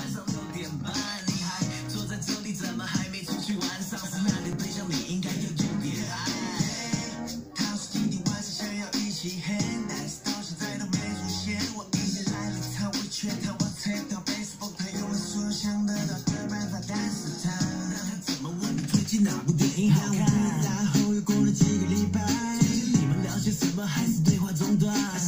上6点半，你还坐在这里，怎么还没出去玩？上次那个对象你应该有点爱。他说今天晚上想要一起 hang， 但是到现在都没出现。我一直来了他委屈他，我猜到 Facebook， 他用了所有想得到的办法，但是他怎么问你最近哪部电影好看？然后又过了几个礼拜，你们聊些什么？还是对话中断？